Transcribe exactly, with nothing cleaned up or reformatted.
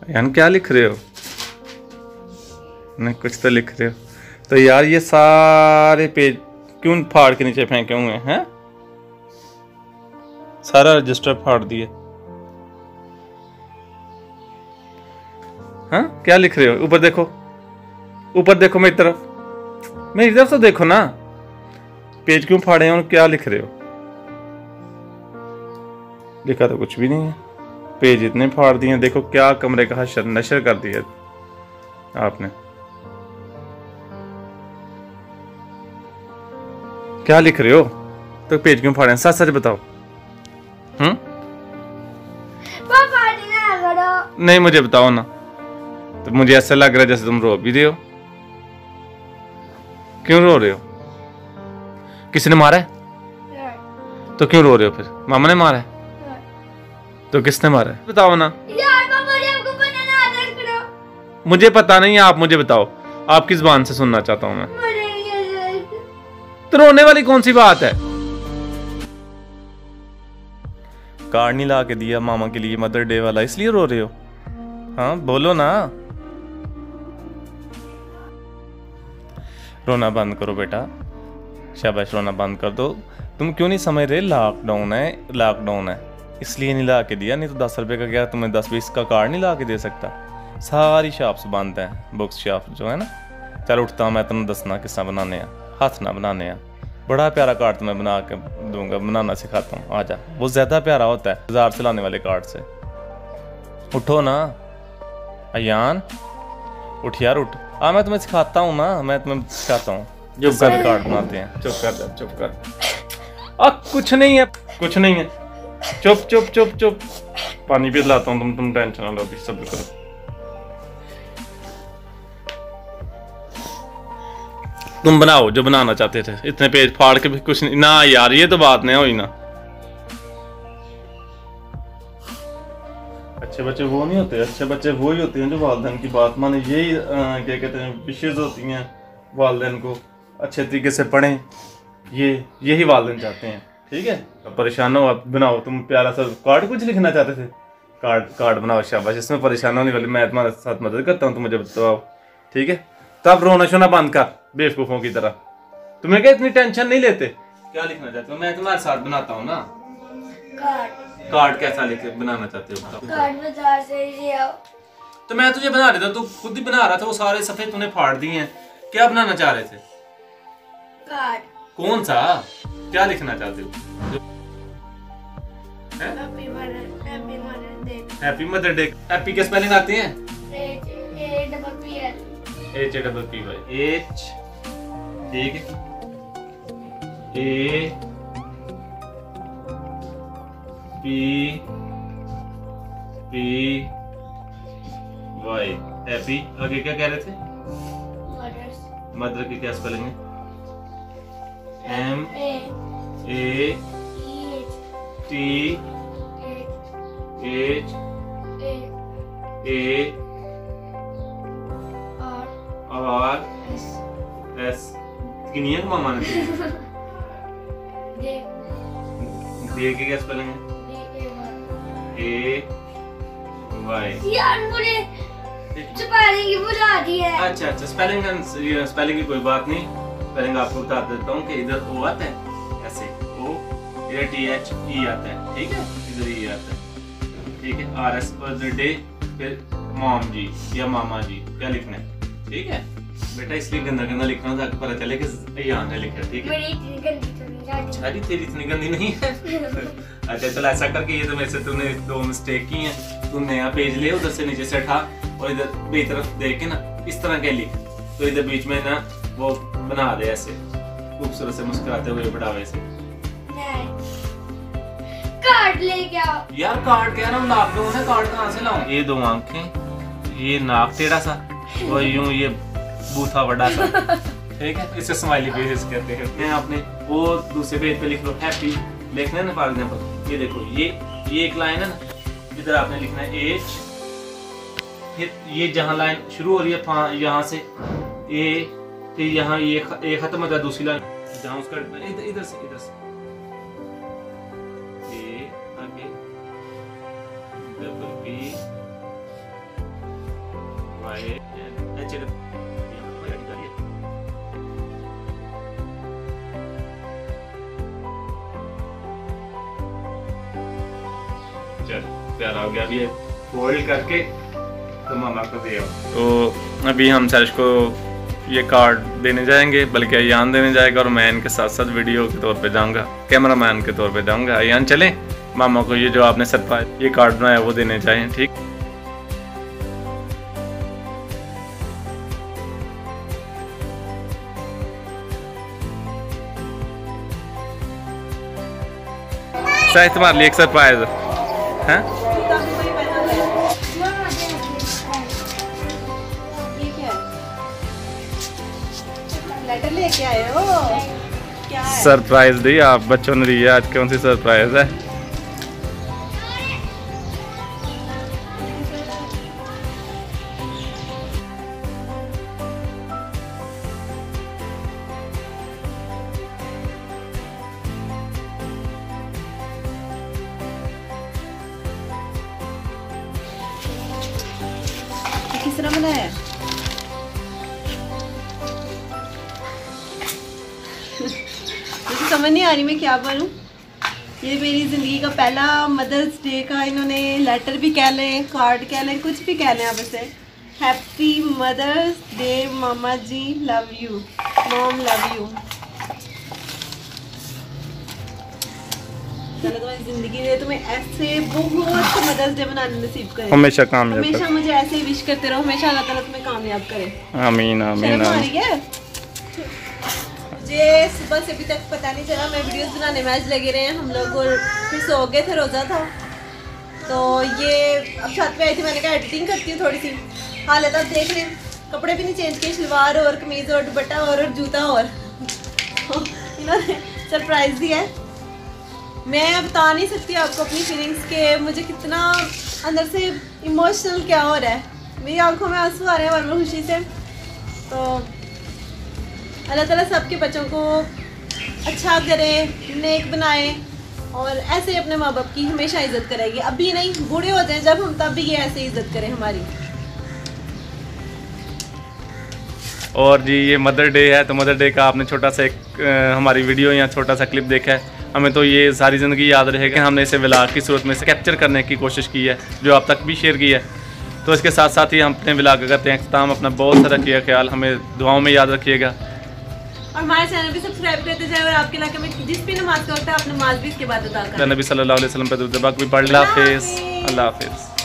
यान क्या लिख रहे हो? नहीं कुछ तो लिख रहे हो। तो यार ये सारे पेज क्यों फाड़ के नीचे फेंके हुए हैं? सारा रजिस्टर फाड़ दिए। हाँ क्या लिख रहे हो? ऊपर देखो, ऊपर देखो मेरी तरफ, मेरी तरफ तो देखो ना। पेज क्यों फाड़े हैं और क्या लिख रहे हो? लिखा तो कुछ भी नहीं है, पेज इतने फाड़ दिए। देखो क्या कमरे का हशर नशर कर दिया आपने। क्या लिख रहे हो? तो पेज क्यों फाड़े हैं? सच सच बताओ। हम्म नहीं मुझे बताओ ना। तो मुझे ऐसा लग रहा है जैसे तुम रो भी रहे हो। क्यों रो रहे हो? किसी ने मारा है? तो क्यों रो रहे हो फिर? मामा ने मारा है? तो किसने मारा है? बताओ ना। यार पापा ने हमको बनाना आदर करो। मुझे पता नहीं है, आप मुझे बताओ। आपकी जुबान से सुनना चाहता हूँ मैं। तो रोने वाली कौन सी बात है? कार्ड नहीं ला के दिया मामा के लिए मदर डे वाला, इसलिए रो रहे हो? हाँ बोलो ना। रोना बंद करो बेटा, शाबाश, रोना बंद कर दो। तुम क्यों नहीं समझ रहे? लॉकडाउन है, लॉकडाउन है इसलिए नहीं ला के दिया। नहीं तो दस रुपए का क्या तुम्हें दस बीस का कार्ड नहीं ला के दे सकता? सारी शॉप्स बंद हैं, बुक्स शॉप जो है ना। चल उठता हूँ मैं, तुम्हें दसना किस तरह बनाने हैं, हाथ ना बनाने हैं। बड़ा प्यारा कार्ड तुम्हें बना के दूंगा, बनाना सिखाता हूँ, आजा। वो ज़्यादा प्यारा होता है बाजार से लाने वाले कार्ड से। उठो ना अयान, उठ यार उठ। हाँ मैं तुम्हें सिखाता हूँ ना, मैं तुम्हें सिखाता हूँ जो कर कार्ड बनाते हैं। चुप कर, चुप कर। आ, कुछ नहीं है, कुछ नहीं है। चुप चुप चुप चुप। पानी भी लाता हूँ, तुम तुम टेंशन ना लो, अभी सब्र करो। तुम बनाओ जो बनाना चाहते थे। इतने पेज फाड़ के भी कुछ नहीं ना यार, ये तो बात नहीं हुई ना। अच्छे बच्चे वो नहीं होते, अच्छे बच्चे वो ही होते हैं जो वालिदैन की बात माने। यही क्या कहते हैं विशेष होती हैं वालिदैन को अच्छे तरीके से पढ़ें, ये यही वालिदैन चाहते हैं। ठीक है, अब परेशान हो आप, बनाओ तुम प्यारा सा कार्ड। कुछ लिखना चाहते थे? कार्ड कार्ड बनाओ, शाबाश। इसमें परेशान होने वाली, मैं तुम्हारे साथ मदद करता हूँ, तुम मुझे बताओ। ठीक है, तब रोना शोना बंद कर बेवकूफों की तरह। तुम्हें क्या इतनी टेंशन नहीं लेते? क्या लिखना चाहते हो? मैं तुम्हारे साथ बनाता हूँ ना कार्ड। कार्ड कैसा लिख बनाना चाहते हो? कार्ड बाजार से ले आओ। तो मैं तुझे बना देता, तू खुद ही बना रहा था। वो सारे सफेद तूने फाड़ दिए हैं। क्या बनाना चाह रहे थे? कार्ड। कौन सा? क्या लिखना चाहते हो? Happy mother happy mother day. Happy mother day. Happy के स्पेलिंग आती हैं? H A double P L. H A double P Y. H, ठीक है, A P P Y, happy. आगे क्या कह रहे थे? मदर्स। मदर की क्या स्पेलिंग है? M A A T H A R S. कितनी है मामा ने? दे की क्या स्पेलिंग है? A Y. यार मुझे स्पेलिंग ही भुला दी है। अच्छा अच्छा, स्पेलिंग स्पेलिंग की कोई बात नहीं। स्पेलिंग आपको बता देता हूँ कि इधर ओ आता है ऐसे, ओ, इधर टी एच ई आता है। ठीक है, इधर ई आता है। ठीक है, आर एस पर डे, फिर मॉम जी या मामा जी, क्या लिखना है? ठीक है बेटा, इसलिए गंदा गंदा लिखना ताकि पता चले कि यहाँ ने लिखा। ठीक है, मेरी इतनी गंदी तो नहीं जाती। अरे तेरी इतनी गंदी नहीं है। अच्छा चल ऐसा करके, ये तो मेरे से तूने दो मिस्टेक की हैं। तू नया पेज ले, उधर से नीचे से उठा और इधर मेरी तरफ देख के ना इस तरह के लिख। तो इधर बीच में ना वो बना दे ऐसे खूबसूरत से मुस्कुराते हुए बढ़ावे से। कार्ड लेके आओ। यार कार्ड क्या ना, लॉकडाउन है, कार्ड कहाँ से लाऊं? ये दो आंखें, ये नाक टेढ़ा सा और यूं ये बूथा बड़ा सा। ठीक है, इसे स्माइली फेस कहते हैं। आपने वो दूसरे पेज पे लिख लो हैप्पी, लिखना है ना फॉर एग्जांपल। ये देखो, ये ये एक लाइन है ना, इधर आपने लिखना है एच, फिर ये जहाँ लाइन शुरू हो रही है यहाँ से ए, फिर यहाँ ये ए खत्म होता है दूसरी लाइन जहाँ उसका इधर इधर से इधर से ए आगे डबल बी चल प्यारा हो गया। अभी फोल्ड करके तो मामा को दे। तो अभी हम सर्च को ये कार्ड देने जाएंगे, बल्कि अयान देने जाएगा और मैं इनके साथ साथ वीडियो के तौर पे जाऊंगा, कैमरा मैन के तौर पे जाऊंगा। अयान चलें, मामा को ये जो आपने सरप्राइज ये कार्ड बनाया वो देने जाएं। ठीक, शायद तुम्हारे लिए एक सरप्राइज है। लेटर लेके आए हो? क्या है? सरप्राइज दी आप बच्चों ने दी है। आज कौन सी सरप्राइज है? किस तरह बनाया? मुझे समझ नहीं आ रही मैं क्या बनूं। ये मेरी ज़िंदगी का पहला मदर्स डे का इन्होंने लेटर भी कह लें, कार्ड कह लें, कुछ भी कह लें आप इसे। हैप्पी मदर्स डे मामा ji, love you mom, love you. चलो तुम्हारी ज़िंदगी में तुम्हें ऐसे बहुत मदर्स डे मनाने नसीब करे, हमेशा कामयाब हमेशा मुझे ऐसे ही विश करते रहो, हमेशा अल्लाह ताला तुम्हें कामयाब करे। आमीन आमीन शर्म आ आमीन। रही है? मुझे सुबह से अभी तक पता नहीं चला, मैं वीडियोस बनाने में आज लगे रहे हैं हम लोग, और फिर सो गए थे, रोज़ा था। तो ये अब छत पे आई थी, मैंने कहा एडिटिंग करती हूँ थोड़ी सी। हालत आप देख रहे हैं, कपड़े भी नहीं चेंज किए, शलवार और कमीज़ और दुपट्टा और, और जूता और इन्होंने सरप्राइज़ दिया है। मैं बता नहीं सकती आपको अपनी फीलिंग्स के मुझे कितना अंदर से इमोशनल क्या हो रहा है। मेरी आंखों में आंसू आ रहे हैं वरना खुशी से। तो अल्लाह ताला सबके बच्चों को अच्छा करे, नेक बनाए और ऐसे अपने माँ बाप की हमेशा इज्जत करेगी। अभी नहीं, बूढ़े हो जाएं जब हम, तब भी ये ऐसे इज्जत करें हमारी। और जी ये मदर डे है, तो मदर डे का आपने छोटा सा एक आ, हमारी वीडियो या छोटा सा क्लिप देखा है। हमें तो ये सारी ज़िंदगी याद रहेगा। हमने इसे व्लॉग की सूरत में से कैप्चर करने की कोशिश की है, जो आप तक भी शेयर की है। तो इसके साथ साथ ही हम अपने व्लॉग करते हैं अख्ताम। अपना बहुत सारा रखिएगा ख्याल, हमें दुआओं में याद रखिएगा और हमारे चैनल भी सब्सक्राइब करते जाए। और आपके इलाके में जिस भी नमाज का वक्त है, आप नमाज भी इसके बाद अदा करें। नबी सल्लल्लाहु अलैहि वसल्लम पे दुरूद भी पढ़। अल्लाह हाफिज़, अल्लाह हाफिज़।